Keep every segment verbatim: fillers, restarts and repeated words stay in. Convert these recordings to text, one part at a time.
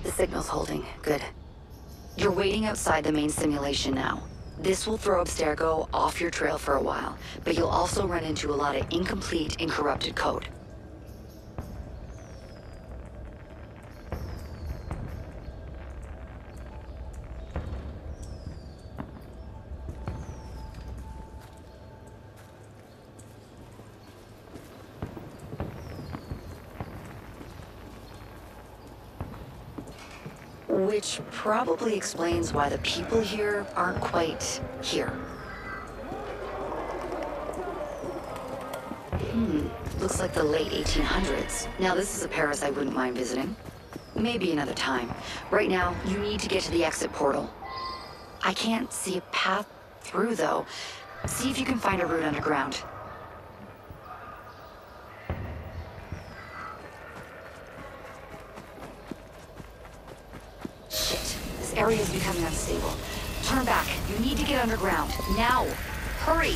The signal's holding. Good. You're waiting outside the main simulation now. This will throw Abstergo off your trail for a while, but you'll also run into a lot of incomplete and corrupted code. Which probably explains why the people here aren't quite here. Hmm, looks like the late eighteen hundreds. Now this is a Paris I wouldn't mind visiting. Maybe another time. Right now, you need to get to the exit portal. I can't see a path through though. See if you can find a route underground. This area is becoming unstable. Turn back. You need to get underground. Now! Hurry!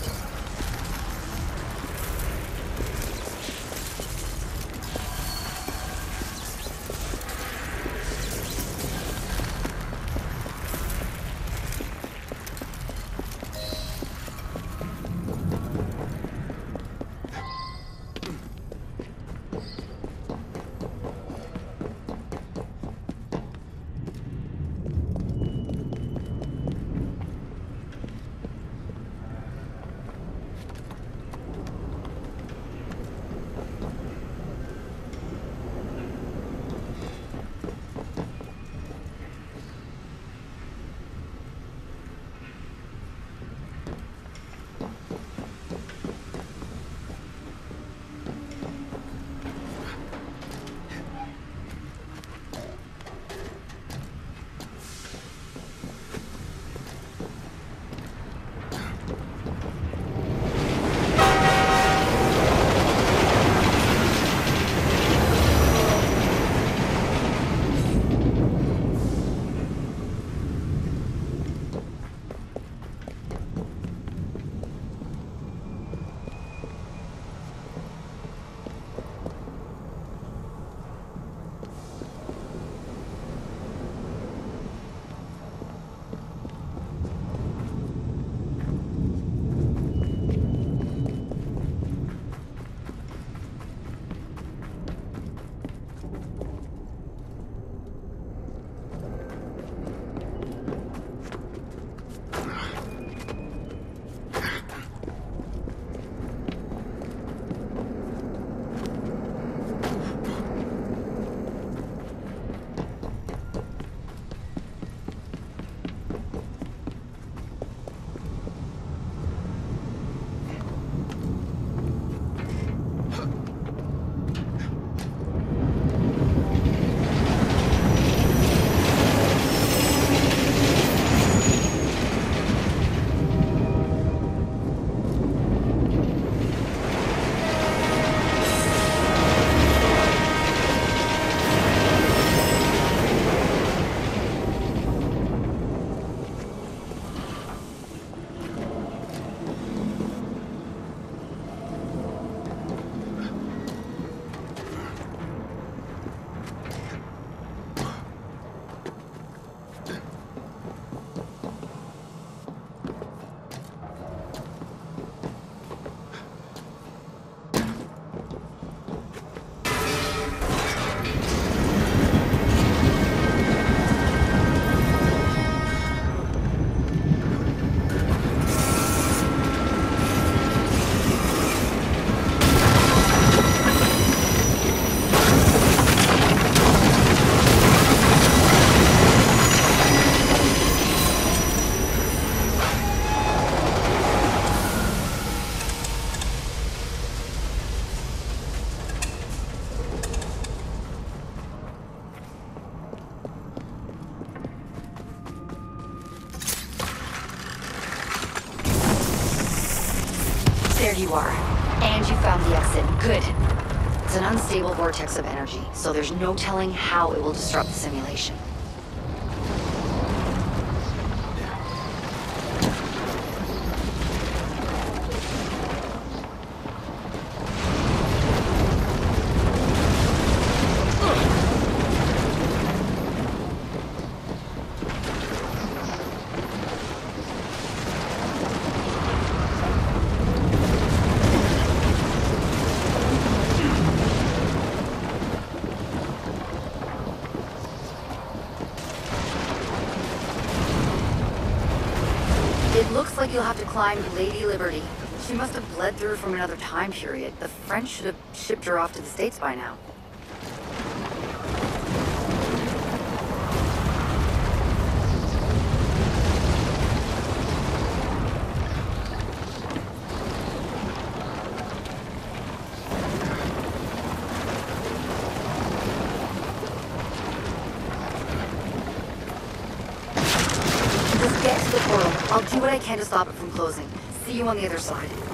There you are. And you found the exit. Good. It's an unstable vortex of energy, so there's no telling how it will disrupt the simulation. Looks like you'll have to climb Lady Liberty. She must have bled through from another time period. The French should have shipped her off to the States by now. Just get to the portal. I'll do what I can to stop it from closing. See you on the other side.